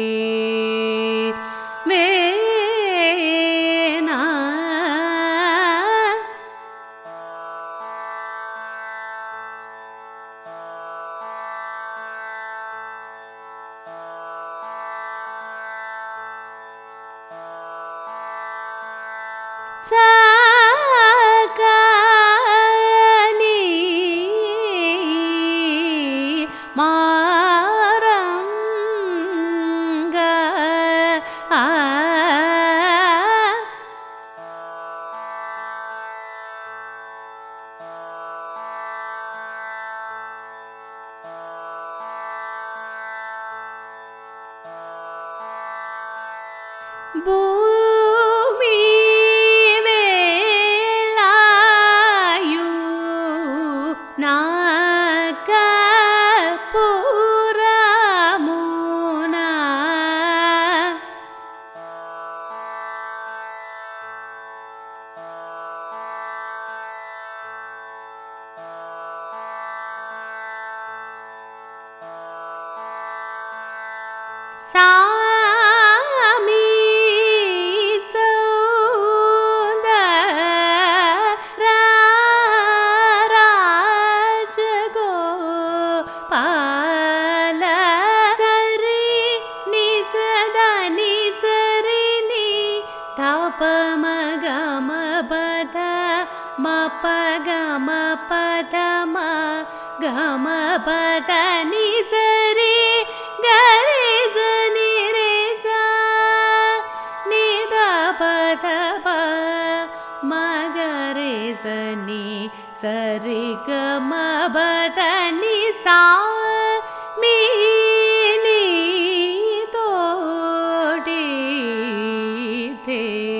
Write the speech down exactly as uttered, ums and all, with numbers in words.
வேனா சகனி மாரங்க ஆ பூமி வேலாயு நாகபுரமுனா சாமி பால சரி நீ சதா நீ சரி நீ தப மக மபத மபக மபத ம கம பத நீ சரி கரே சனி ரே சா நீ தப தப மகரே சனி சரி கம பத நீ சா மீ நீ தோடி தே